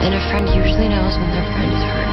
And a friend usually knows when their friend is hurt.